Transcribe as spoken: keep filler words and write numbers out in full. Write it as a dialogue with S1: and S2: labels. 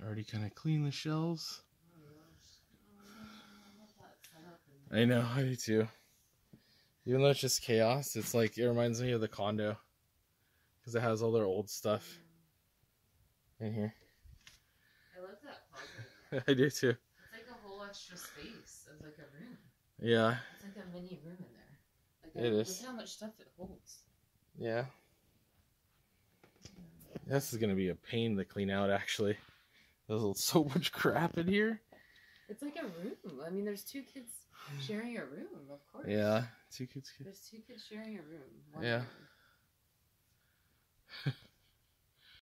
S1: already kind of cleaned the shelves. I know, I do too. Even though it's just chaos, it's like, it reminds me of the condo. Because it has all their old stuff in here.
S2: I love that closet.
S1: I do too.
S2: It's like a whole extra space. It's like a room.
S1: Yeah.
S2: It's like a mini room in there. Like
S1: It
S2: a,
S1: is.
S2: Look how much stuff it holds.
S1: Yeah. This is going to be a pain to clean out, actually. There's so much crap in here.
S2: It's like a room. I mean, there's two kids sharing a room, of course.
S1: Yeah. Two kids.
S2: There's two kids sharing a room. One
S1: Yeah.
S2: room.